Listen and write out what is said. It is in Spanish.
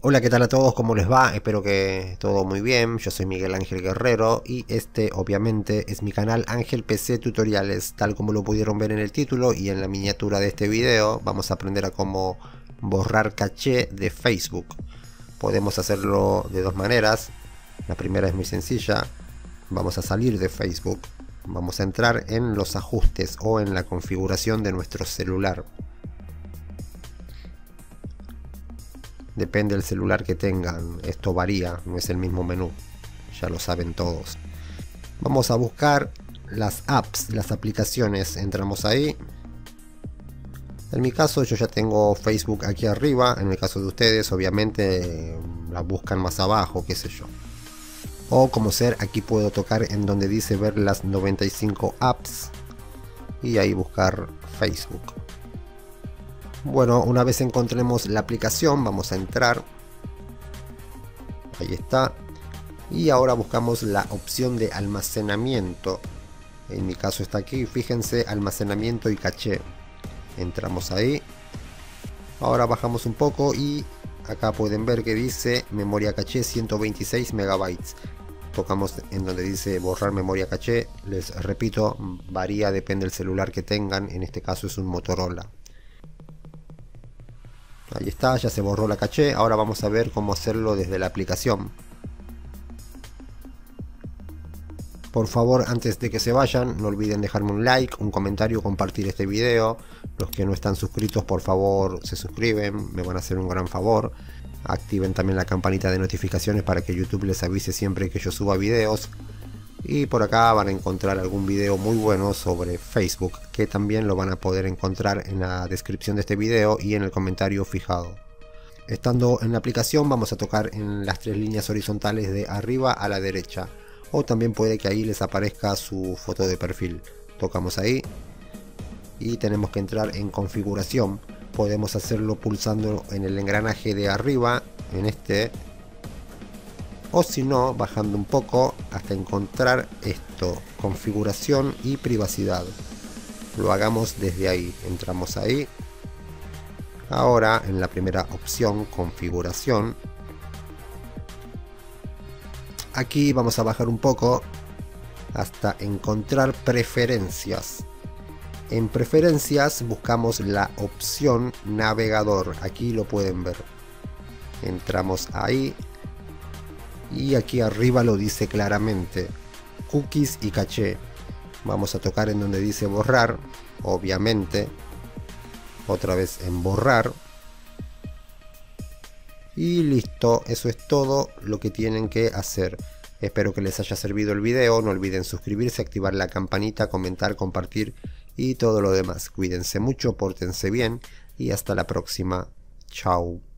Hola, ¿qué tal a todos? ¿Cómo les va? Espero que todo muy bien. Yo soy Miguel Ángel Guerrero y este obviamente es mi canal Ángel PC Tutoriales. Tal como lo pudieron ver en el título y en la miniatura de este video, vamos a aprender a cómo borrar caché de Facebook. Podemos hacerlo de dos maneras. La primera es muy sencilla. Vamos a salir de Facebook. Vamos a entrar en los ajustes o en la configuración de nuestro celular. Depende del celular que tengan, esto varía, no es el mismo menú, ya lo saben todos. Vamos a buscar las apps, las aplicaciones, entramos ahí. En mi caso yo ya tengo Facebook aquí arriba, en el caso de ustedes obviamente la buscan más abajo, qué sé yo. O como ser, aquí puedo tocar en donde dice ver las 95 apps y ahí buscar Facebook. Bueno, una vez encontremos la aplicación, vamos a entrar. Ahí está. Y ahora buscamos la opción de almacenamiento. En mi caso está aquí, fíjense, almacenamiento y caché. Entramos ahí. Ahora bajamos un poco y acá pueden ver que dice memoria caché 126 megabytes. Tocamos en donde dice borrar memoria caché. Les repito, varía, depende del celular que tengan. En este caso es un Motorola. Ahí está, ya se borró la caché. Ahora vamos a ver cómo hacerlo desde la aplicación. Por favor, antes de que se vayan, no olviden dejarme un like, un comentario, compartir este video. Los que no están suscritos, por favor, se suscriben, me van a hacer un gran favor. Activen también la campanita de notificaciones para que YouTube les avise siempre que yo suba videos. Y por acá van a encontrar algún video muy bueno sobre Facebook, que también lo van a poder encontrar en la descripción de este video y en el comentario fijado. Estando en la aplicación vamos a tocar en las tres líneas horizontales de arriba a la derecha, o también puede que ahí les aparezca su foto de perfil. Tocamos ahí y tenemos que entrar en configuración. Podemos hacerlo pulsando en el engranaje de arriba, en este, o si no, bajando un poco hasta encontrar esto, configuración y privacidad. Lo hagamos desde ahí, entramos ahí. Ahora en la primera opción, configuración. Aquí vamos a bajar un poco hasta encontrar preferencias. En preferencias buscamos la opción navegador, aquí lo pueden ver. Entramos ahí. Y aquí arriba lo dice claramente, cookies y caché. Vamos a tocar en donde dice borrar, obviamente. Otra vez en borrar. Y listo, eso es todo lo que tienen que hacer. Espero que les haya servido el video, no olviden suscribirse, activar la campanita, comentar, compartir y todo lo demás. Cuídense mucho, pórtense bien y hasta la próxima. Chao.